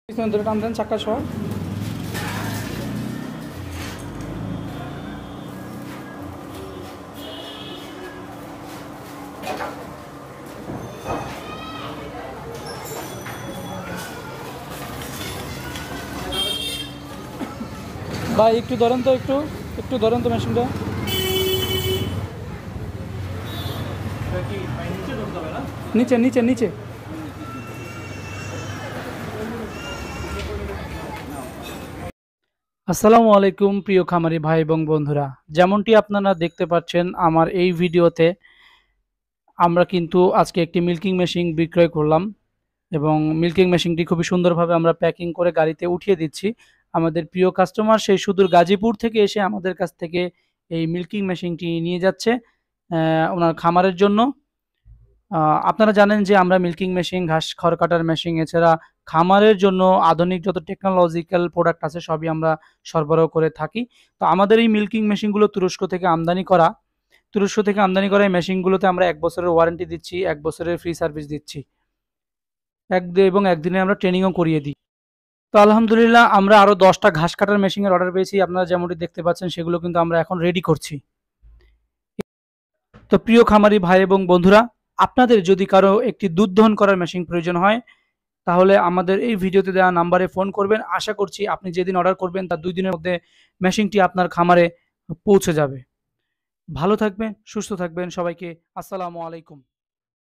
পিছনে ধরে টান দেন চাক্কা সহ। ভাই একটু ধরেন তো, একটু ধরেন তো মেশিনটা। নিচে নিচে নিচে। আসসালামু আলাইকুম প্রিয় খামারি ভাই এবং বন্ধুরা, যেমনটি আপনারা দেখতে পাচ্ছেন আমার এই ভিডিওতে আমরা কিন্তু আজকে একটি মিল্কিং মেশিন বিক্রয় করলাম এবং মিল্কিং মেশিনটি খুবই সুন্দরভাবে আমরা প্যাকিং করে গাড়িতে উঠিয়ে দিচ্ছি। আমাদের প্রিয় কাস্টমার সেই সুদূর গাজীপুর থেকে এসে আমাদের কাছ থেকে এই মিল্কিং মেশিনটি নিয়ে যাচ্ছে ওনার খামারের জন্য। আপনারা জানেন যে আমরা মিল্কিং মেশিন, ঘাস খড় কাটার মেশিন, এছাড়া খামারের জন্য আধুনিক যত টেকনোলজিক্যাল প্রোডাক্ট আছে সবই আমরা সরবরাহ করে থাকি। তো আমাদের এই মিল্কিং মেশিনগুলো তুরস্ক থেকে আমদানি করা এই মেশিনগুলোতে আমরা ১ বছরের ওয়ারেন্টি দিচ্ছি, ১ বছরের ফ্রি সার্ভিস দিচ্ছি, এবং একদিনে আমরা ট্রেনিংও করিয়ে দিই। তো আলহামদুলিল্লাহ আমরা আরও ১০টা ঘাস কাটার মেশিনের অর্ডার পেয়েছি। আপনারা যেমনটি দেখতে পাচ্ছেন সেগুলো কিন্তু আমরা এখন রেডি করছি। তো প্রিয় খামারি ভাই এবং বন্ধুরা, আপনাদের যদি কারো একটি দুধ দহন করার মেশিন প্রয়োজন হয় তাহলে আমাদের এই ভিডিওতে দেওয়া নাম্বারে ফোন করবেন। আশা করছি আপনি যেদিন অর্ডার করবেন তার ২ দিনের মধ্যে মেশিনটি আপনার খামারে পৌঁছে যাবে। ভালো থাকবেন, সুস্থ থাকবেন। সবাইকে আসসালামু আলাইকুম।